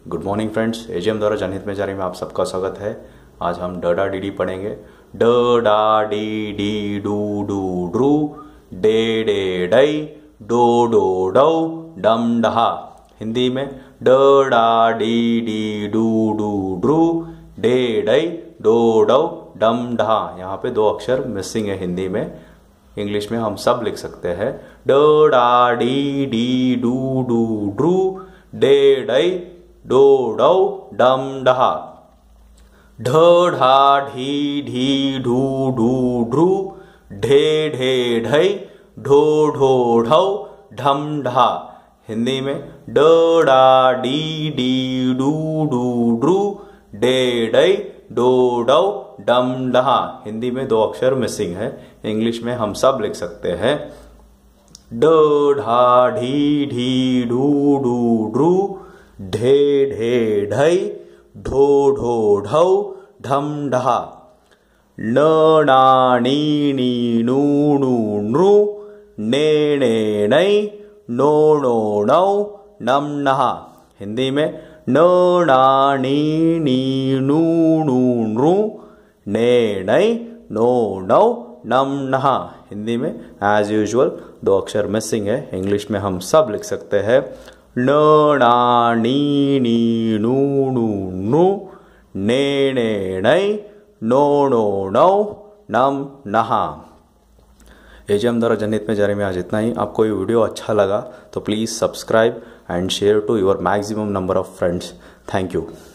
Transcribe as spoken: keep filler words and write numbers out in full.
Good morning friends, AGM द्वारा जनहित में जारी में आप सबका स्वागत है। आज हम ड डा डी डी पढ़ेंगे। ड डा डी डी डू डू ड्रू, डे डे डई, डो डो डौ, डम डहा। हिंदी में ड डा डी डी डू डू ड्रू, डे डई, डो डौ, डम डहा। यहाँ पे दो अक्षर मिसिंग है हिंदी में। इंग्लिश में हम सब लिख सकते हैं ड डा डी डी डू डू ड्रू, डे डई, डो डौ, डम डहा। ढ ढा ढी ढी ढू ढू ड्रू, ढे ढे ढई, ढो ढो ढौ, ढम ढहा। हिंदी में ड डा डी डी डू डू ड्रू, डे डई, डो डौ, डम डहा। हिंदी में दो अक्षर मिसिंग है। इंग्लिश में हम सब लिख सकते हैं ड ढा ढी ढी डू डू ड्रू, ढे ढे ढई, ढो ढो ढौ, ढम ढहा। न ना नी नी नू नू नृ, ने ने नई, नो नो नौ, नम नहा। हिंदी में न ना नी नी नू नू नृ, ने नई, नो नौ, नम नहा। हिंदी में एज यूजुअल दो अक्षर मिसिंग है। इंग्लिश में हम सब लिख सकते हैं न ना नी नी नू नू नृ, ने ने नई, नो नो नौ, नम नहा। एजीएम द्वारा जनहित में जारी में आज इतना ही। आपको ये वीडियो अच्छा लगा तो please subscribe and share to your maximum number of friends. Thank you.